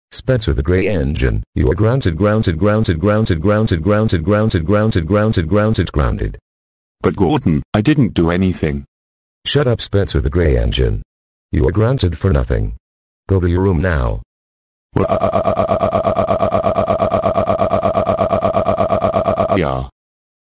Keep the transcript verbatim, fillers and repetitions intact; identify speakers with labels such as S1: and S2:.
S1: Spencer the Grey Engine, you are grounded, grounded, grounded, grounded, grounded, grounded, grounded, grounded, grounded, grounded, grounded.
S2: But Gordon, I didn't do anything.
S1: Shut up, Spencer the Grey Engine. You are grounded for nothing. Go to your room now.
S2: Yeah.